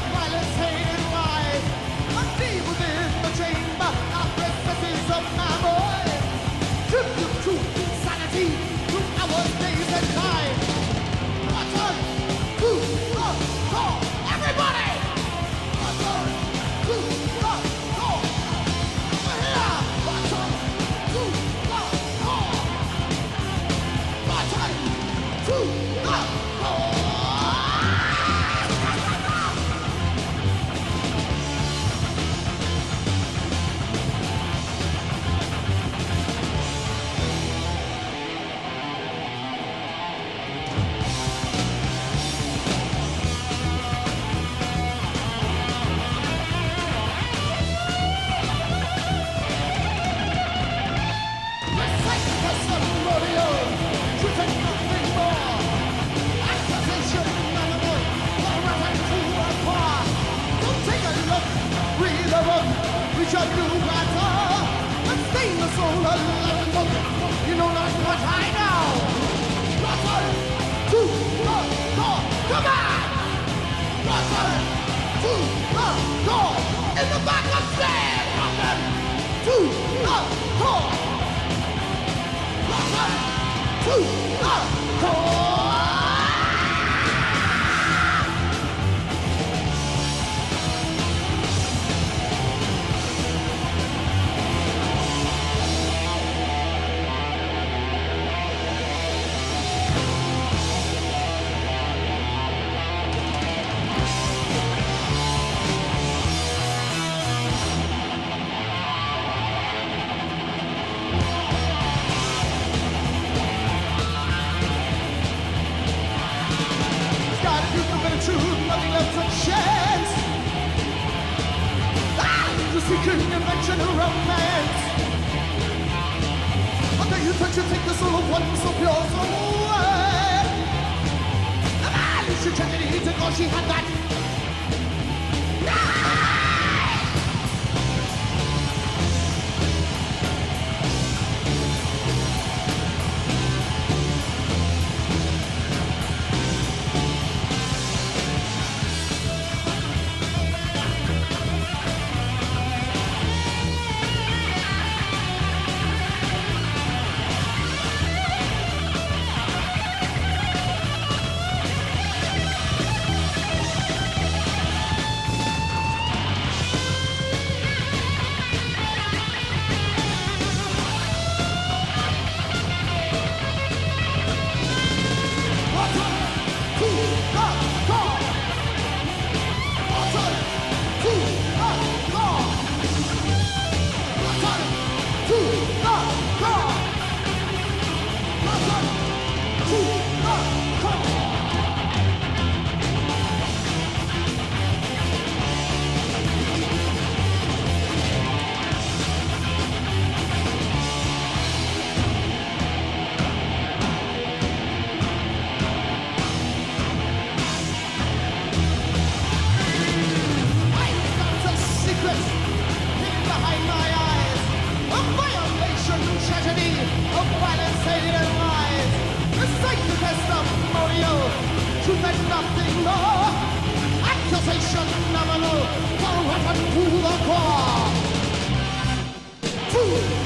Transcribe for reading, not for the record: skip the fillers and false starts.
violence, hate, and lies. I'm deep within the chamber of recesses of my voice. Tribute to insanity through our days and time. Return to the call, everybody! Return to the call. Over here! Return to the call. Return to the call. Reach out, you matter, and stay the soul alive. You know not what I know. Return to the door. Come on! Return to the door. In the back of stand. Return to the door. Return to the door. Nothing left to chance. The seeking invention of romance. Until you touch and take the soul of one so pure, so away. The man who should tragedy to cause she had that. Truth and nothing more. Accusation nominal. For weapon to the core.